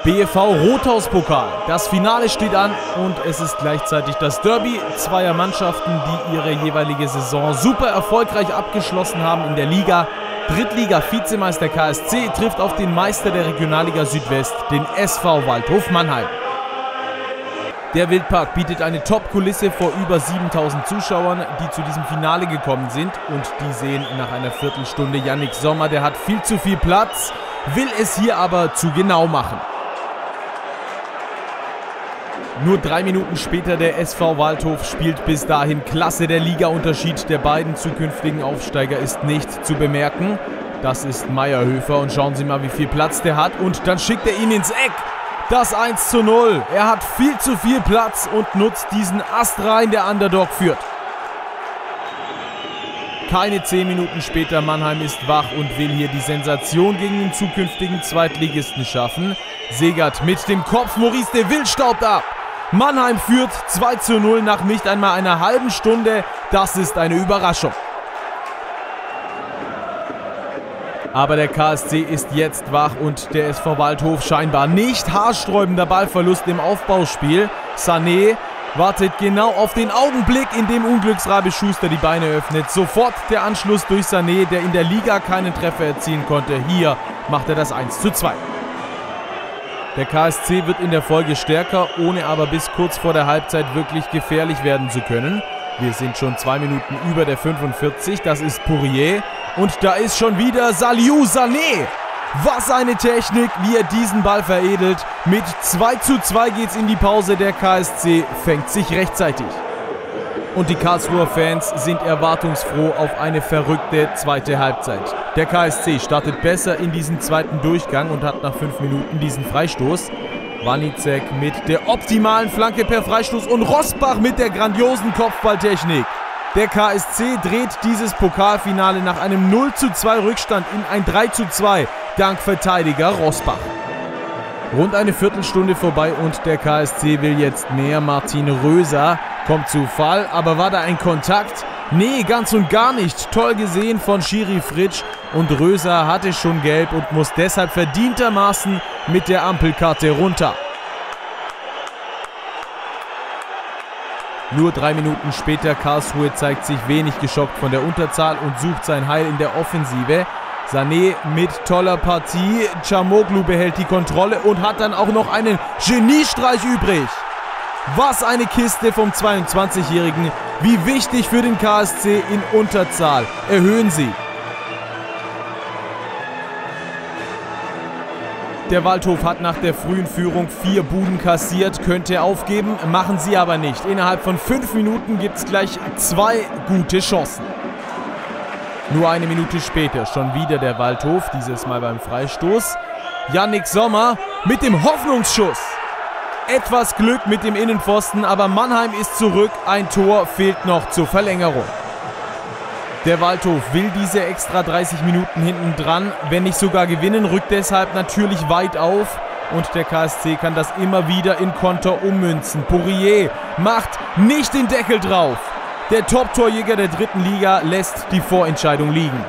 BFV Rothauspokal. Das Finale steht an und es ist gleichzeitig das Derby zweier Mannschaften, die ihre jeweilige Saison super erfolgreich abgeschlossen haben in der Liga. Drittliga-Vizemeister KSC trifft auf den Meister der Regionalliga Südwest, den SV Waldhof Mannheim. Der Wildpark bietet eine Top-Kulisse vor über 7000 Zuschauern, die zu diesem Finale gekommen sind. Und die sehen nach einer Viertelstunde Yannick Sommer, der hat viel zu viel Platz, will es hier aber zu genau machen. Nur 3 Minuten später der SV Waldhof spielt bis dahin klasse. Der Liga-Unterschied der beiden zukünftigen Aufsteiger ist nicht zu bemerken. Das ist Meierhöfer und schauen Sie mal, wie viel Platz der hat. Und dann schickt er ihn ins Eck. Das 1:0. Er hat viel zu viel Platz und nutzt diesen Ast rein, der Underdog führt. Keine 10 Minuten später, Mannheim ist wach und will hier die Sensation gegen den zukünftigen Zweitligisten schaffen. Segert mit dem Kopf, Maurice de Wild staubt ab. Mannheim führt 2:0 nach nicht einmal einer halben Stunde. Das ist eine Überraschung. Aber der KSC ist jetzt wach und der SV Waldhof scheinbar nicht. Haarsträubender Ballverlust im Aufbauspiel. Sané wartet genau auf den Augenblick, in dem Unglücksrabe Schuster die Beine öffnet. Sofort der Anschluss durch Sané, der in der Liga keinen Treffer erzielen konnte. Hier macht er das 1:2. Der KSC wird in der Folge stärker, ohne aber bis kurz vor der Halbzeit wirklich gefährlich werden zu können. Wir sind schon 2 Minuten über der 45, das ist Poirier. Und da ist schon wieder Saliou Sané. Was eine Technik, wie er diesen Ball veredelt. Mit 2:2 geht's in die Pause, der KSC fängt sich rechtzeitig. Und die Karlsruher Fans sind erwartungsfroh auf eine verrückte zweite Halbzeit. Der KSC startet besser in diesen zweiten Durchgang und hat nach 5 Minuten diesen Freistoß. Wanicek mit der optimalen Flanke per Freistoß und Rosbach mit der grandiosen Kopfballtechnik. Der KSC dreht dieses Pokalfinale nach einem 0:2 Rückstand in ein 3:2 dank Verteidiger Rosbach. Rund eine Viertelstunde vorbei und der KSC will jetzt mehr. Martin Röser kommt zu Fall, aber war da ein Kontakt? Nee, ganz und gar nicht. Toll gesehen von Schiri Fritsch und Röser hatte schon gelb und muss deshalb verdientermaßen mit der Ampelkarte runter. Nur 3 Minuten später, Karlsruhe zeigt sich wenig geschockt von der Unterzahl und sucht sein Heil in der Offensive. Sané mit toller Partie, Çalhanoğlu behält die Kontrolle und hat dann auch noch einen Geniestreich übrig. Was eine Kiste vom 22-Jährigen, wie wichtig für den KSC in Unterzahl. Erhöhen sie. Der Waldhof hat nach der frühen Führung 4 Buden kassiert, könnte aufgeben, machen sie aber nicht. Innerhalb von 5 Minuten gibt es gleich 2 gute Chancen. Nur eine Minute später schon wieder der Waldhof, dieses Mal beim Freistoß. Yannick Sommer mit dem Hoffnungsschuss. Etwas Glück mit dem Innenpfosten, aber Mannheim ist zurück. Ein Tor fehlt noch zur Verlängerung. Der Waldhof will diese extra 30 Minuten hinten dran, wenn nicht sogar gewinnen, rückt deshalb natürlich weit auf. Und der KSC kann das immer wieder in Konter ummünzen. Poirier macht nicht den Deckel drauf. Der Top-Torjäger der dritten Liga lässt die Vorentscheidung liegen.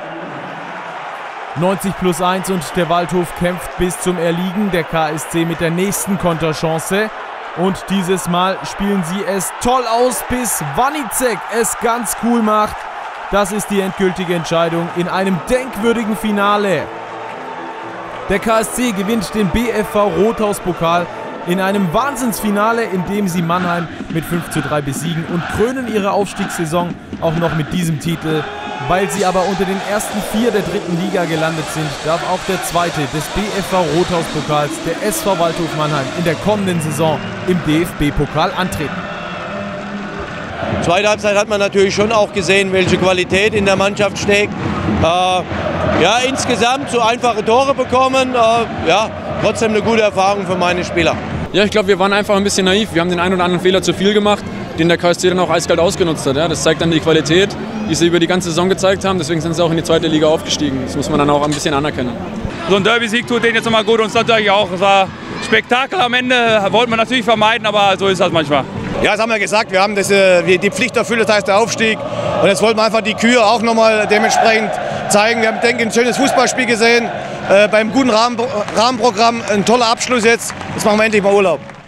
90+1 und der Waldhof kämpft bis zum Erliegen. Der KSC mit der nächsten Konterchance. Und dieses Mal spielen sie es toll aus, bis Wanicek es ganz cool macht. Das ist die endgültige Entscheidung in einem denkwürdigen Finale. Der KSC gewinnt den BFV Rothauspokal in einem Wahnsinnsfinale, in dem sie Mannheim mit 5:3 besiegen und krönen ihre Aufstiegssaison auch noch mit diesem Titel. Weil sie aber unter den ersten 4 der dritten Liga gelandet sind, darf auch der zweite des BFV Rothauspokals, der SV Waldhof Mannheim, in der kommenden Saison im DFB-Pokal antreten. Zweite Halbzeit hat man natürlich schon auch gesehen, welche Qualität in der Mannschaft steckt. Ja, insgesamt so einfache Tore bekommen. Ja, trotzdem eine gute Erfahrung für meine Spieler. Ja, ich glaube, wir waren einfach ein bisschen naiv. Wir haben den einen oder anderen Fehler zu viel gemacht, den der KSC dann auch eiskalt ausgenutzt hat. Ja. Das zeigt dann die Qualität, die sie über die ganze Saison gezeigt haben. Deswegen sind sie auch in die zweite Liga aufgestiegen. Das muss man dann auch ein bisschen anerkennen. So ein Derby-Sieg tut denen jetzt nochmal gut und uns natürlich auch. Es war Spektakel am Ende, wollten wir natürlich vermeiden, aber so ist das manchmal. Ja, das haben wir gesagt, wir haben die Pflicht erfüllt, das heißt der Aufstieg. Und jetzt wollten wir einfach die Kühe auch nochmal dementsprechend zeigen. Wir haben, denke ich, ein schönes Fußballspiel gesehen, beim guten Rahmenprogramm, ein toller Abschluss jetzt. Jetzt machen wir endlich mal Urlaub.